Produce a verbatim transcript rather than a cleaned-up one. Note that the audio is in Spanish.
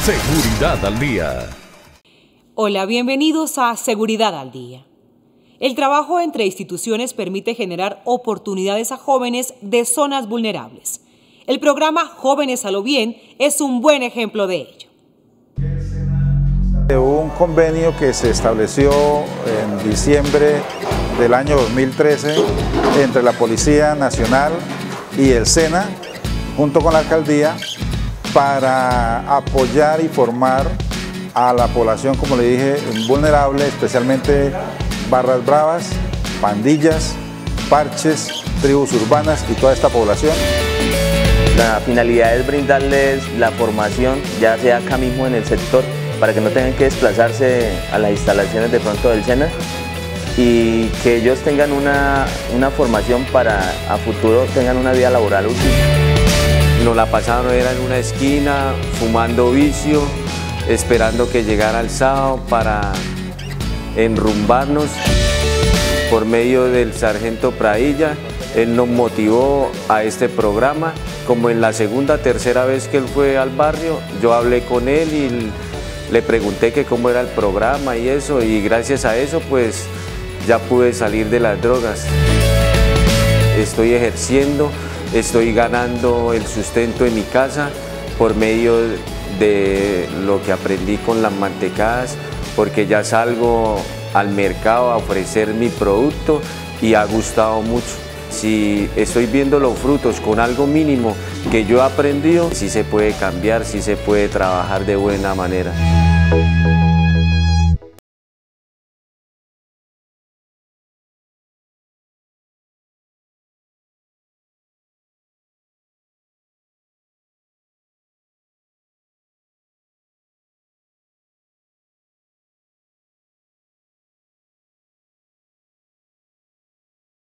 Seguridad al Día. Hola, bienvenidos a Seguridad al Día. El trabajo entre instituciones permite generar oportunidades a jóvenes de zonas vulnerables. El programa Jóvenes a lo Bien es un buen ejemplo de ello. Hubo un convenio que se estableció en diciembre del año dos mil trece entre la Policía Nacional y el SENA, junto con la Alcaldía, para apoyar y formar a la población, como le dije, vulnerable, especialmente barras bravas, pandillas, parches, tribus urbanas y toda esta población. La finalidad es brindarles la formación, ya sea acá mismo en el sector, para que no tengan que desplazarse a las instalaciones de pronto del SENA y que ellos tengan una, una formación para a futuro tengan una vida laboral útil. Nos la pasaron era en una esquina, fumando vicio, esperando que llegara el sábado para enrumbarnos. Por medio del sargento Pradilla, él nos motivó a este programa. Como en la segunda, tercera vez que él fue al barrio, yo hablé con él y le pregunté que cómo era el programa y eso, y gracias a eso pues ya pude salir de las drogas. Estoy ejerciendo, estoy ganando el sustento en mi casa por medio de lo que aprendí con las mantecadas, porque ya salgo al mercado a ofrecer mi producto y ha gustado mucho. Si estoy viendo los frutos con algo mínimo que yo he aprendido, sí se puede cambiar, sí se puede trabajar de buena manera.